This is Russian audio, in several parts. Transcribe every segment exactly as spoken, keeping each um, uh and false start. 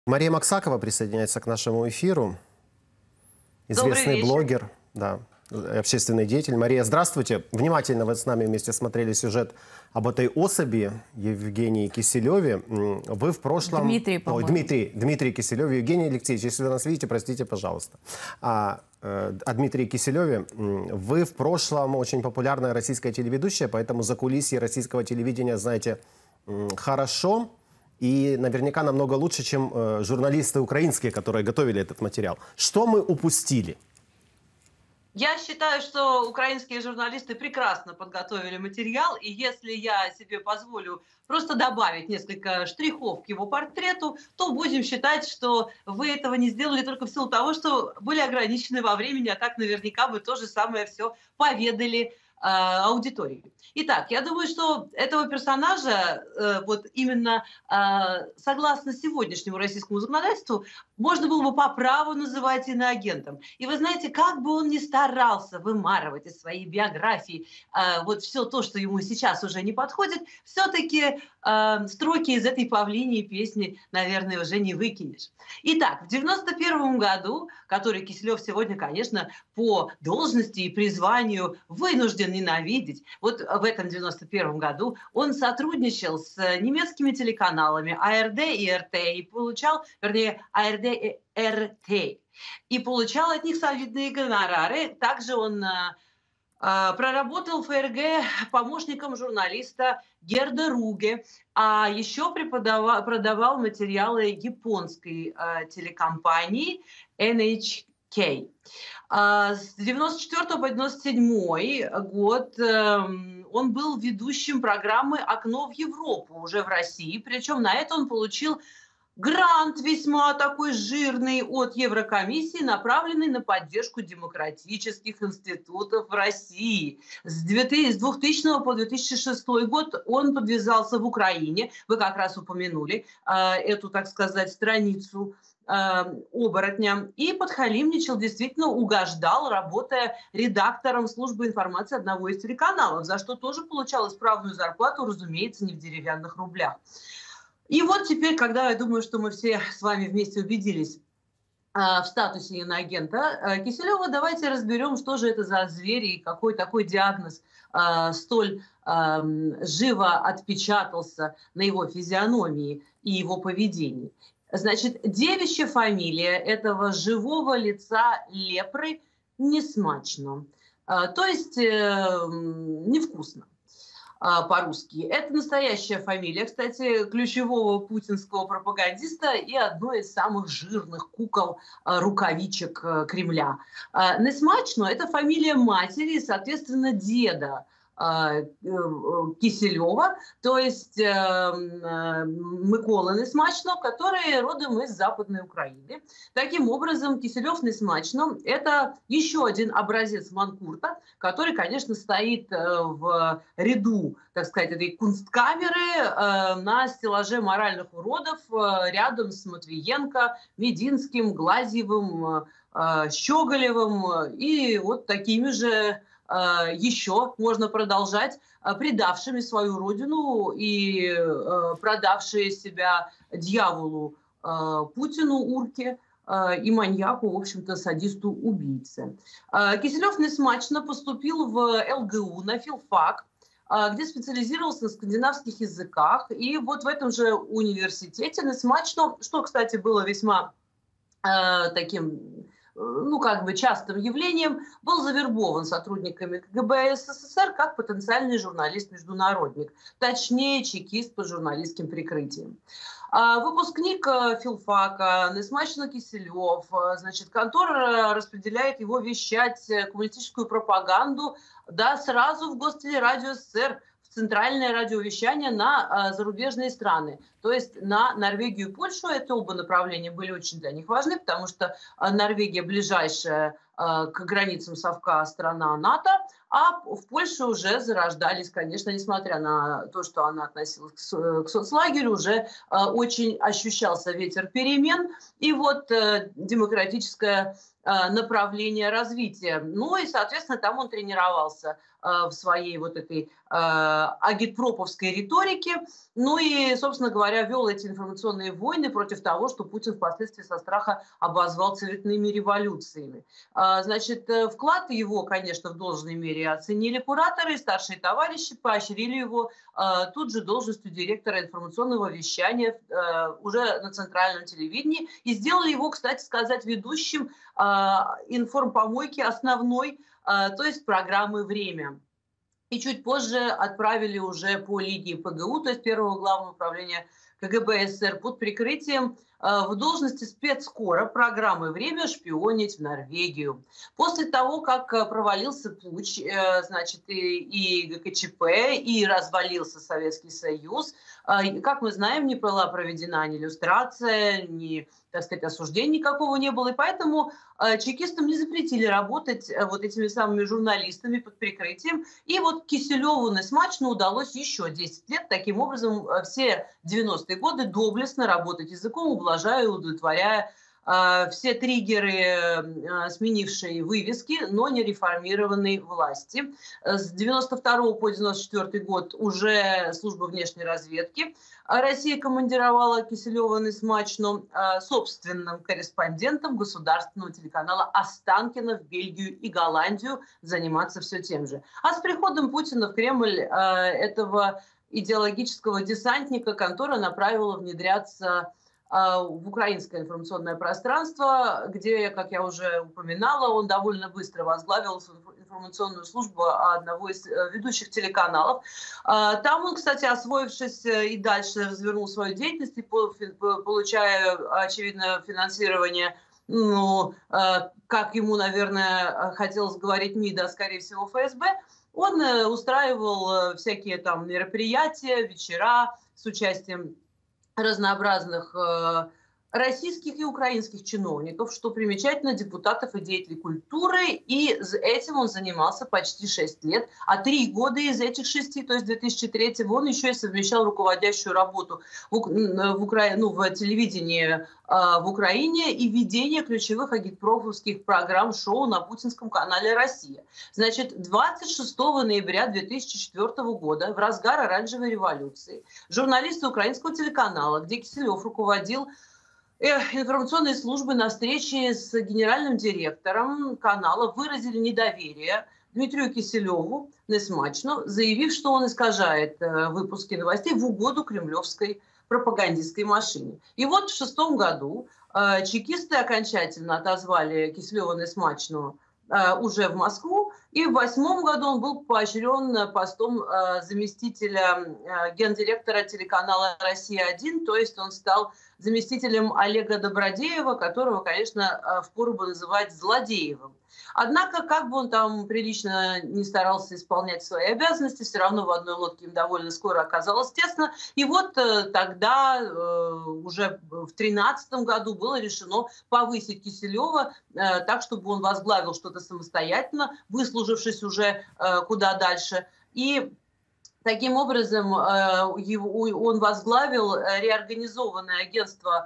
Мария Максакова присоединяется к нашему эфиру. Добрый Известный вечер. блогер, да, общественный деятель. Мария, здравствуйте. Внимательно вы с нами вместе смотрели сюжет об этой особи Евгении Киселеве. Вы в прошлом... Дмитрий, Ой, по-моему. Дмитрий, Дмитрий Киселев. Евгений Алексеевич, если вы нас видите, простите, пожалуйста. А, э, о Дмитрии Киселеве. Вы в прошлом очень популярная российская телеведущая, поэтому закулисье российского телевидения знаете хорошо. И наверняка намного лучше, чем э, журналисты украинские, которые готовили этот материал. Что мы упустили? Я считаю, что украинские журналисты прекрасно подготовили материал, и если я себе позволю просто добавить несколько штрихов к его портрету, то будем считать, что вы этого не сделали только в силу того, что были ограничены во времени, а так наверняка вы то же самое все поведали э, аудитории. Итак, я думаю, что этого персонажа, э, вот именно э, согласно сегодняшнему российскому законодательству, можно было бы по праву называть иноагентом. И вы знаете, как бы он ни старался вымарывать из своей биографии э, вот все то, что ему сейчас уже не подходит, все-таки э, строки из этой павлиньей песни, наверное, уже не выкинешь. Итак, в девяносто первом году, который Киселев сегодня, конечно, по должности и призванию вынужден ненавидеть, вот в этом девяносто первом году он сотрудничал с немецкими телеканалами А Р Д и Р Т и получал, вернее, А Р Д и Р Т, и получал от них солидные гонорары. Также он а, а, проработал в Ф Р Г помощником журналиста Герда Руге, а еще преподавал, продавал материалы японской а, телекомпании Н H K. А, с девяносто четвёртого по девяносто седьмой год э, он был ведущим программы «Окно в Европу» уже в России. Причем на это он получил грант весьма такой жирный от Еврокомиссии, направленный на поддержку демократических институтов в России. С двухтысячного по две тысячи шестой год он подвязался в Украине. Вы как раз упомянули э, эту, так сказать, страницу э, оборотня. И подхалимничал, действительно угождал, работая редактором службы информации одного из телеканалов, за что тоже получал исправную зарплату, разумеется, не в деревянных рублях. И вот теперь, когда я думаю, что мы все с вами вместе убедились э, в статусе иноагента э, Киселева, давайте разберем, что же это за зверь и какой такой диагноз э, столь э, живо отпечатался на его физиономии и его поведении. Значит, девичья фамилия этого живого лица лепры несмачно, э, то есть э, невкусно по-русски. Это настоящая фамилия, кстати, ключевого путинского пропагандиста и одной из самых жирных кукол рукавичек Кремля. Несмачно – это фамилия матери и, соответственно, деда Киселева, то есть Микола Несмачно, который родом из Западной Украины. Таким образом, Киселев Несмачно – это еще один образец манкурта, который, конечно, стоит в ряду, так сказать, этой кунсткамеры на стеллаже моральных уродов рядом с Матвиенко, Мединским, Глазьевым, Щеголевым и вот такими же еще можно продолжать, предавшими свою родину и продавшие себя дьяволу Путину, урке, и маньяку, в общем-то, садисту-убийце. Киселев Несмачно поступил в Л Г У на филфак, где специализировался на скандинавских языках. И вот в этом же университете Несмачно, что, кстати, было весьма таким... ну, как бы частым явлением, был завербован сотрудниками К Г Б С С С Р как потенциальный журналист-международник, точнее, чекист по журналистским прикрытиям. Выпускник филфака Несмачно Киселев, значит, контора распределяет его вещать коммунистическую пропаганду, да, сразу в Гостелерадио С С С Р, центральное радиовещание на зарубежные страны, то есть на Норвегию и Польшу. Это оба направления были очень для них важны, потому что Норвегия ближайшая к границам совка страна НАТО, А в Польше уже зарождались, конечно, несмотря на то, что она относилась к, со- к соцлагерю, уже э, очень ощущался ветер перемен и вот э, демократическое э, направление развития. Ну и, соответственно, там он тренировался э, в своей вот этой э, агитпроповской риторике. Ну и, собственно говоря, вел эти информационные войны против того, что Путин впоследствии со страха обозвал цветными революциями. А, Значит, э, вклад его, конечно, в должной мере оценили кураторы, старшие товарищи поощрили его а, тут же должностью директора информационного вещания а, уже на центральном телевидении и сделали его, кстати сказать, ведущим а, информпомойки основной, а, то есть программы «Время». И чуть позже отправили уже по линии ПГУ, то есть Первого главного управления КГБ СССР, под прикрытием э, в должности спецкора программы «Время» шпионить в Норвегию. После того, как э, провалился путч, э, значит, и, и ГКЧП, и развалился Советский Союз, э, как мы знаем, не была проведена ни люстрация, ни, так сказать, осуждения никакого не было, и поэтому э, чекистам не запретили работать э, вот этими самыми журналистами под прикрытием. И вот Киселеву смачно удалось еще десять лет таким образом э, все девяностые годы доблестно работать языком, ублажая и удовлетворяя э, все триггеры э, сменившей вывески, но не реформированной власти. С девяносто второго по девяносто четвёртый год уже служба внешней разведки Россия командировала Киселева смачно э, собственным корреспондентом государственного телеканала Останкино в Бельгию и Голландию заниматься все тем же. А с приходом Путина в Кремль э, этого идеологического десантника контора направила внедряться э, в украинское информационное пространство, где, как я уже упоминала, он довольно быстро возглавил информационную службу одного из ведущих телеканалов. Там он, кстати, освоившись и дальше развернул свою деятельность, и получая, очевидно, финансирование, ну, как ему, наверное, хотелось говорить МИД, а скорее всего ФСБ, он устраивал всякие там мероприятия, вечера с участием разнообразных российских и украинских чиновников, что примечательно, депутатов и деятелей культуры, и этим он занимался почти шесть лет, а три года из этих шести, то есть две тысячи третьего, он еще и совмещал руководящую работу в, в, Укра... ну, в телевидении э, в Украине и ведение ключевых агитпрофовских программ шоу на путинском канале «Россия». Значит, двадцать шестого ноября две тысячи четвёртого года, в разгар оранжевой революции, журналисты украинского телеканала, где Киселев руководил информационные службы, на встрече с генеральным директором канала выразили недоверие Дмитрию Киселеву несмачно, заявив, что он искажает выпуски новостей в угоду кремлевской пропагандистской машине. И вот в шестом году чекисты окончательно отозвали Киселева несмачно уже в Москву, и в восьмом году он был поощрен постом заместителя гендиректора телеканала «Россия-один», то есть он стал заместителем Олега Добродеева, которого, конечно, впору бы называть злодеевым. Однако, как бы он там прилично не старался исполнять свои обязанности, все равно в одной лодке им довольно скоро оказалось тесно. И вот э, тогда, э, уже в тринадцатом году, было решено повысить Киселева э, так, чтобы он возглавил что-то самостоятельно, выслужившись уже э, куда дальше. И таким образом э, его, он возглавил реорганизованное агентство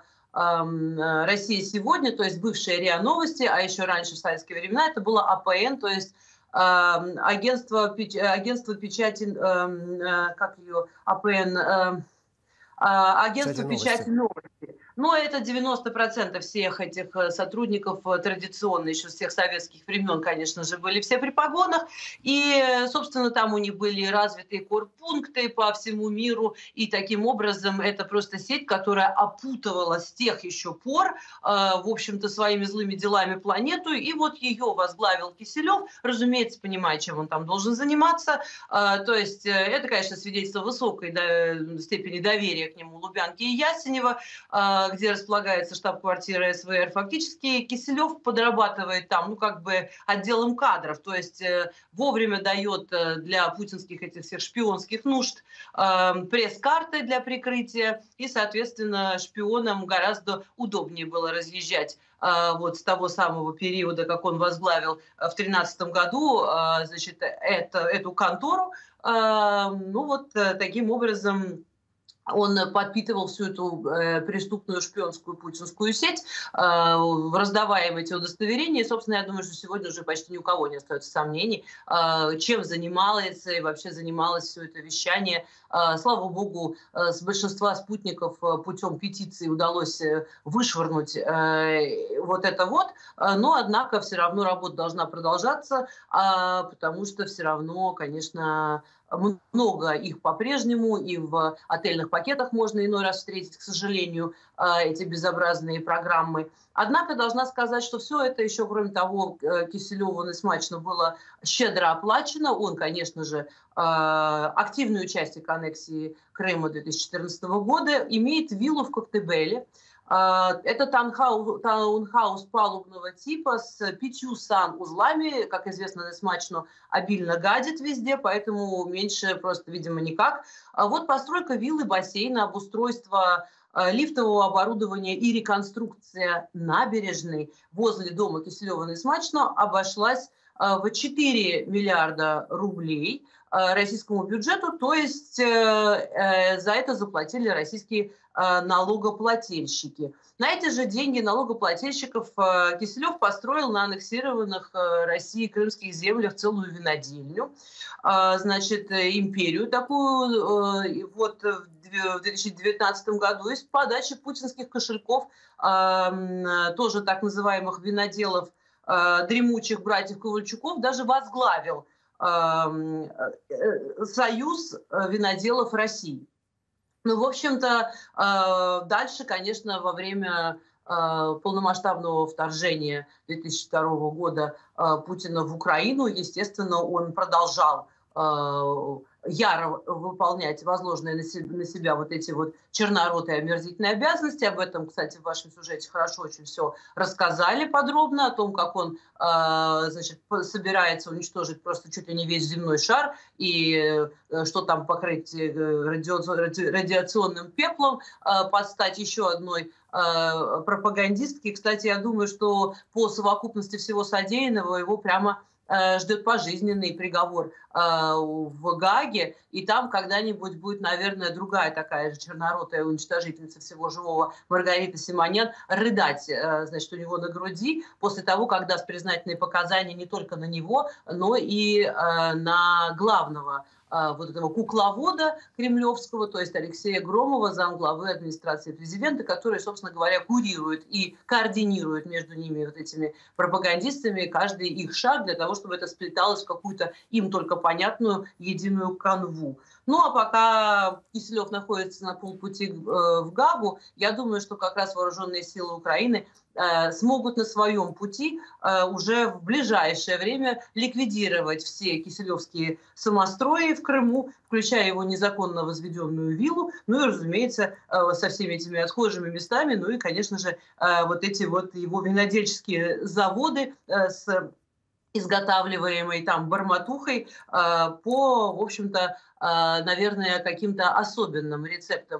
«Россия сегодня», то есть бывшие РИА Новости, а еще раньше в советские времена это было АПН, то есть э, агентство, агентство печати, э, как ее, АПН, э, агентство печати новости. Но это девяносто процентов всех этих сотрудников традиционно, еще с всех советских времен, конечно же, были все при погонах. И, собственно, там у них были развитые корпункты по всему миру. И таким образом это просто сеть, которая опутывала с тех еще пор, в общем-то, своими злыми делами планету. И вот ее возглавил Киселев, разумеется, понимая, чем он там должен заниматься. То есть это, конечно, свидетельство высокой степени доверия к нему Лубянки и Ясенева. где располагается штаб-квартира СВР, фактически Киселев подрабатывает там, ну, как бы отделом кадров, то есть вовремя дает для путинских этих всех шпионских нужд пресс-карты для прикрытия, и, соответственно, шпионам гораздо удобнее было разъезжать вот с того самого периода, как он возглавил в тринадцатом году, значит, это, эту контору. Ну, вот таким образом он подпитывал всю эту э, преступную шпионскую путинскую сеть, э, раздавая им эти удостоверения. И, собственно, я думаю, что сегодня уже почти ни у кого не остается сомнений, э, чем занималось и вообще занималось все это вещание. Э, слава богу, э, с большинства спутников э, путем петиции удалось э, вышвырнуть э, вот это вот. Э, но, однако, все равно работа должна продолжаться, э, потому что все равно, конечно, много их по-прежнему, и в отельных пакетах можно иной раз встретить, к сожалению, эти безобразные программы. Однако должна сказать, что все это еще, кроме того, Киселеву смачно было щедро оплачено. Он, конечно же, активное участие к аннексии Крыма две тысячи четырнадцатого года, имеет виллу в Коктебеле. Это таунхаус, таунхаус палубного типа с пятью санузлами. Как известно, смачно обильно гадит везде, поэтому меньше просто, видимо, никак. А вот постройка виллы, бассейна, обустройство лифтового оборудования и реконструкция набережной возле дома Киселева-Смачно обошлась в четыре миллиарда рублей российскому бюджету, то есть за это заплатили российские налогоплательщики. На эти же деньги налогоплательщиков Киселев построил на аннексированных Россией крымских землях целую винодельню, значит, империю такую, вот в две тысячи девятнадцатом году из подачи путинских кошельков, тоже так называемых виноделов, дремучих братьев Ковальчуков, даже возглавил Союз виноделов России. Ну, в общем-то, дальше, конечно, во время полномасштабного вторжения две тысячи второго года Путина в Украину, естественно, он продолжал яро выполнять возложенные на себя, на себя вот эти вот черноротые омерзительные обязанности. Об этом, кстати, в вашем сюжете хорошо очень все рассказали подробно, о том, как он э, значит, собирается уничтожить просто чуть ли не весь земной шар, и э, что там покрыть радиационным пеплом, э, под стать еще одной э, пропагандистке. Кстати, я думаю, что по совокупности всего содеянного его прямо ждет пожизненный приговор э, в Гааге, и там когда-нибудь будет, наверное, другая такая же черноротая уничтожительница всего живого Маргарита Симонян рыдать, э, значит, у него на груди после того, как даст признательные показания не только на него, но и э, на главного вот этого кукловода кремлевского, то есть Алексея Громова, замглавы администрации президента, который, собственно говоря, курирует и координирует между ними, вот этими пропагандистами, каждый их шаг для того, чтобы это сплеталось в какую-то им только понятную единую канву. Ну, а пока Киселев находится на полпути в Гаагу, я думаю, что как раз вооруженные силы Украины смогут на своем пути уже в ближайшее время ликвидировать все киселевские самострои в Крыму, включая его незаконно возведенную виллу, ну и, разумеется, со всеми этими отхожими местами, ну и, конечно же, вот эти вот его винодельческие заводы с изготавливаемой там барматухой по, в общем-то, наверное, каким-то особенным рецептам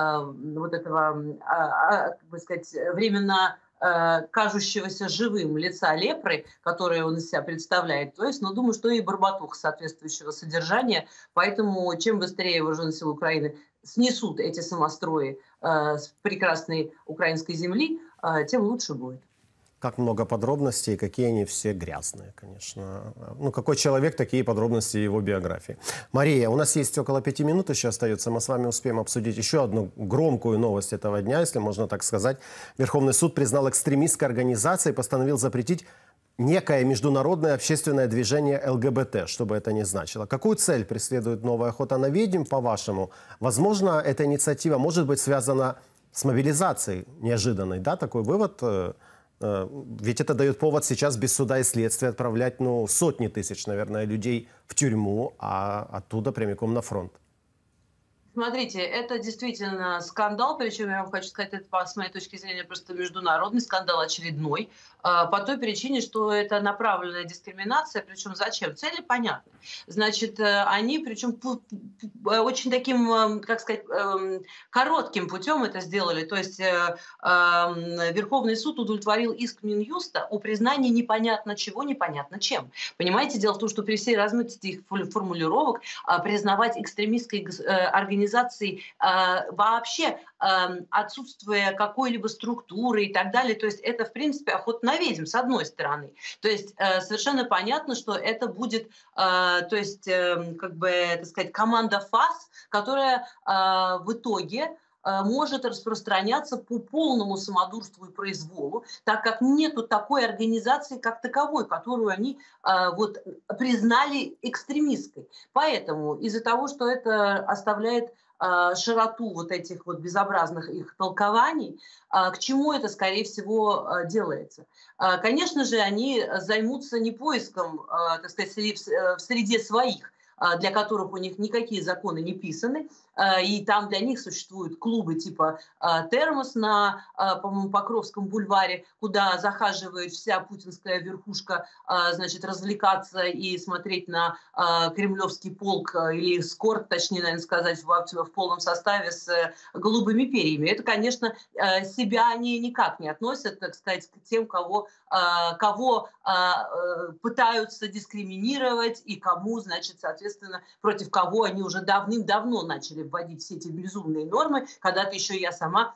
вот этого, как бы сказать, временно кажущегося живым лица лепры, которое он из себя представляет. То есть, ну, думаю, что и барбатух соответствующего содержания. Поэтому чем быстрее вооруженные силы Украины снесут эти самострои э, с прекрасной украинской земли, э, тем лучше будет. Как много подробностей, какие они все грязные, конечно. Ну, какой человек, такие подробности его биографии. Мария, у нас есть около пяти минут еще остается. Мы с вами успеем обсудить еще одну громкую новость этого дня, если можно так сказать. Верховный суд признал экстремистской организацией и постановил запретить некое международное общественное движение эл гэ бэ тэ, что бы это ни значило. Какую цель преследует новая охота на ведьм, по-вашему? Возможно, эта инициатива может быть связана с мобилизацией неожиданной, да, такой вывод? Ведь это дает повод сейчас без суда и следствия отправлять, ну, сотни тысяч, наверное, людей в тюрьму, а оттуда прямиком на фронт. Смотрите, это действительно скандал, причем я вам хочу сказать, это, по- с моей точки зрения, просто международный скандал очередной, а, по той причине, что это направленная дискриминация, причем зачем? Цели понятны. Значит, э, они, причем пу- пу- э, очень таким, эм, как сказать, эм, коротким путем это сделали, то есть э, эм, Верховный суд удовлетворил иск Минюста о признании непонятно чего, непонятно чем. Понимаете, дело в том, что при всей размытости их фу- формулировок а, признавать экстремистской гос- э, организацией а, вообще ам, отсутствие какой-либо структуры и так далее. То есть это, в принципе, охота на ведьм, с одной стороны. То есть э, совершенно понятно, что это будет, а, то есть, эм, как бы, так сказать, команда ФАС, которая а, в итоге а, может распространяться по полному самодурству и произволу, так как нету такой организации как таковой, которую они а, вот признали экстремистской. Поэтому из-за того, что это оставляет а, широту вот этих вот безобразных их толкований, а, к чему это, скорее всего, а, делается? А, Конечно же, они займутся не поиском, а, так сказать, сре- в с- э, в среде своих, а, для которых у них никакие законы не писаны, а, и там для них существуют клубы типа а, «Термос» на, а, по-моему, Покровском бульваре, куда захаживает вся путинская верхушка, а, значит, развлекаться и смотреть на а, кремлевский полк а, или эскорт, точнее, наверное, сказать, в, в полном составе с э, голубыми перьями. Это, конечно, э, себя они никак не относят, так сказать, к тем, кого, а, кого а, э, пытаются дискриминировать и кому, значит, соответственно, против кого они уже давным-давно начали вводить все эти безумные нормы. Когда-то еще я сама,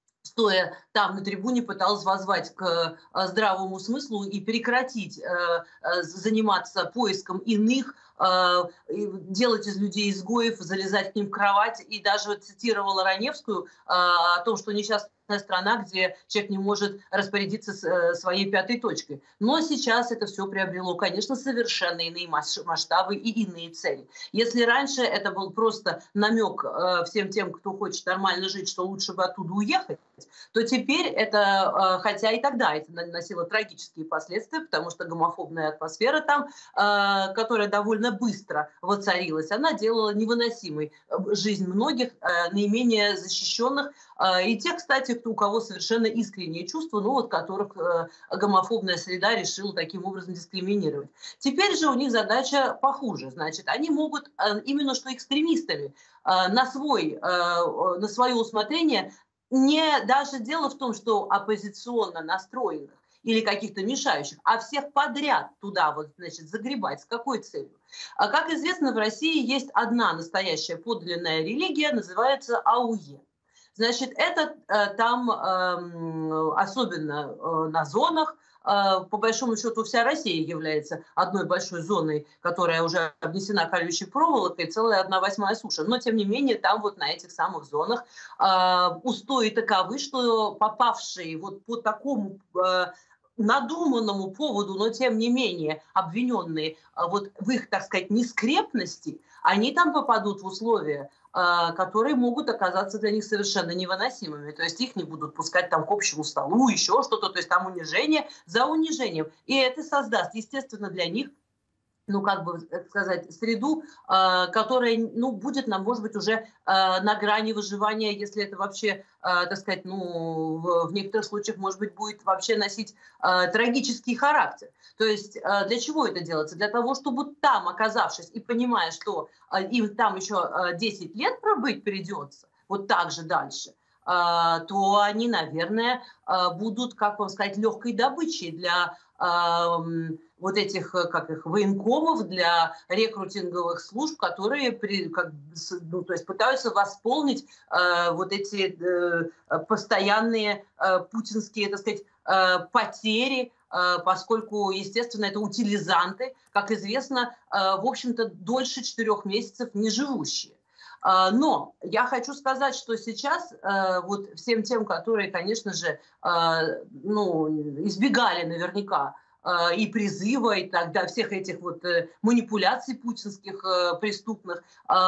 стоя там на трибуне, пыталась воззвать к э, здравому смыслу и прекратить э, э, заниматься поиском иных, э, делать из людей изгоев, залезать к ним в кровать. И даже цитировала Раневскую э, о том, что несчастная страна, где человек не может распорядиться э, своей пятой точкой. Но сейчас это все приобрело, конечно, совершенно иные масштабы и иные цели. Если раньше это был просто намек э, всем тем, кто хочет нормально жить, что лучше бы оттуда уехать, то теперь это, э, хотя и тогда это носило трагические последствия, потому что гомофобная атмосфера там, э, которая довольно быстро воцарилась, она делала невыносимой э, жизнь многих э, наименее защищенных э, и тех, кстати, кто, у кого совершенно искренние чувства, ну вот которых э, гомофобная среда решила таким образом дискриминировать. Теперь же у них задача похуже, значит, они могут э, именно что экстремистами э, на свой, э, на свое усмотрение. Не даже дело в том, что оппозиционно настроенных или каких-то мешающих, а всех подряд туда вот, значит, загребать. С какой целью? А как известно, в России есть одна настоящая подлинная религия, называется АУЕ. Значит, это э, там э, особенно э, на зонах, э, по большому счету вся Россия является одной большой зоной, которая уже обнесена колючей проволокой, целая одна восьмая суша. Но, тем не менее, там вот на этих самых зонах э, устои таковы, что попавшие вот по такому э, надуманному поводу, но тем не менее обвиненные а, вот в их, так сказать, нескрепности, они там попадут в условия, а, которые могут оказаться для них совершенно невыносимыми. То есть их не будут пускать там к общему столу, еще что-то, то есть там унижение за унижением. И это создаст, естественно, для них, ну, как бы так сказать, среду, э, которая, ну, будет, нам, может быть, уже э, на грани выживания, если это вообще, э, так сказать, ну, в, в некоторых случаях, может быть, будет вообще носить э, трагический характер. То есть э, для чего это делается? Для того, чтобы там, оказавшись и понимая, что э, им там еще э, десять лет пробыть придется, вот так же дальше, э, то они, наверное, э, будут, как вам сказать, легкой добычей для э, вот этих, э, как их, военкомов, для рекрутинговых служб, которые при, как, ну, то есть пытаются восполнить э, вот эти э, постоянные э, путинские, так сказать, э, потери, э, поскольку, естественно, это утилизанты, как известно, э, в общем-то, дольше четырех месяцев не живущие. А, Но я хочу сказать, что сейчас э, вот всем тем, которые, конечно же, э, ну, избегали наверняка э, и призыва, и тогда всех этих вот э, манипуляций путинских э, преступных, э,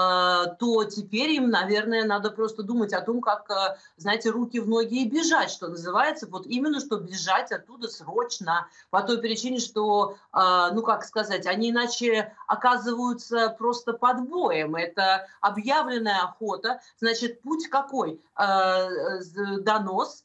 то теперь им, наверное, надо просто думать о том, как, э, знаете, руки в ноги и бежать, что называется, вот именно, что бежать оттуда срочно, по той причине, что, э, ну, как сказать, они иначе оказываются просто под боем. Это объявленная охота. Значит, путь какой? Э, донос,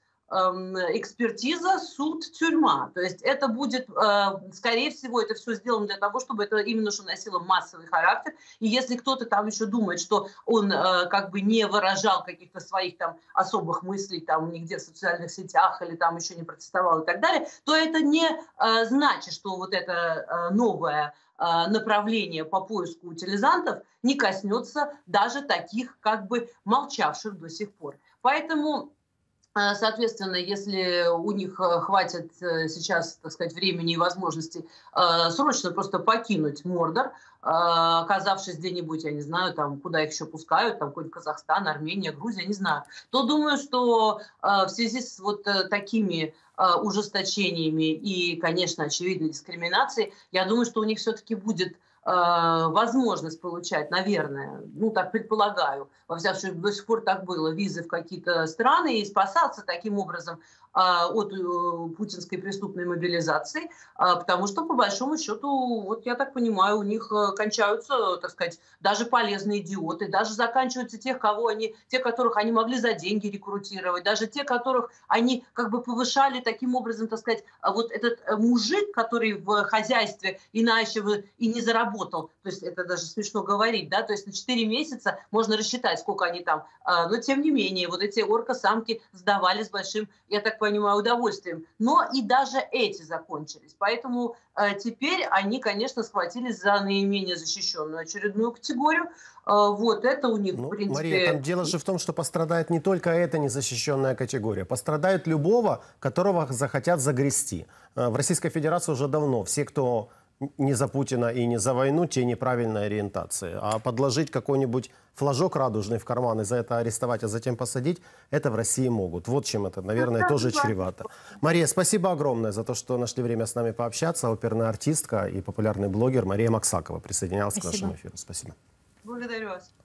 экспертиза, суд, тюрьма. То есть это будет, скорее всего, это все сделано для того, чтобы это именно что носило массовый характер. И если кто-то там еще думает, что он как бы не выражал каких-то своих там особых мыслей там нигде в социальных сетях или там еще не протестовал и так далее, то это не значит, что вот это новое направление по поиску утилизантов не коснется даже таких как бы молчавших до сих пор. Поэтому, соответственно, если у них хватит сейчас, так сказать, времени и возможности срочно просто покинуть Мордор, оказавшись где-нибудь, я не знаю, там, куда их еще пускают, там, какой-нибудь Казахстан, Армения, Грузия, не знаю, то думаю, что в связи с вот такими ужесточениями и, конечно, очевидной дискриминацией, я думаю, что у них все-таки будет возможность получать, наверное, ну так предполагаю, во всяком случае до сих пор так было, визы в какие-то страны и спасаться таким образом от путинской преступной мобилизации, потому что, по большому счету, вот я так понимаю, у них кончаются, так сказать, даже полезные идиоты, даже заканчиваются тех, кого они, те, которых они могли за деньги рекрутировать, даже те, которых они как бы повышали таким образом, так сказать, вот этот мужик, который в хозяйстве иначе и не заработал, то есть это даже смешно говорить, да, то есть на четыре месяца можно рассчитать, сколько они там, но тем не менее, вот эти орка-самки сдавали с большим, я так понимаю, удовольствием. Но и даже эти закончились. Поэтому э, теперь они, конечно, схватились за наименее защищенную очередную категорию. Э, вот это у них, ну, в принципе... Мария, там дело же в том, что пострадает не только эта незащищенная категория. Пострадает любого, которого захотят загрести. В Российской Федерации уже давно все, кто не за Путина и не за войну, те неправильной ориентации. А подложить какой-нибудь флажок радужный в карман и за это арестовать, а затем посадить, это в России могут. Вот чем это, наверное, тоже чревато. Мария, спасибо огромное за то, что нашли время с нами пообщаться. Оперная артистка и популярный блогер Мария Максакова присоединялась спасибо. К нашему эфиру. Спасибо. Благодарю вас.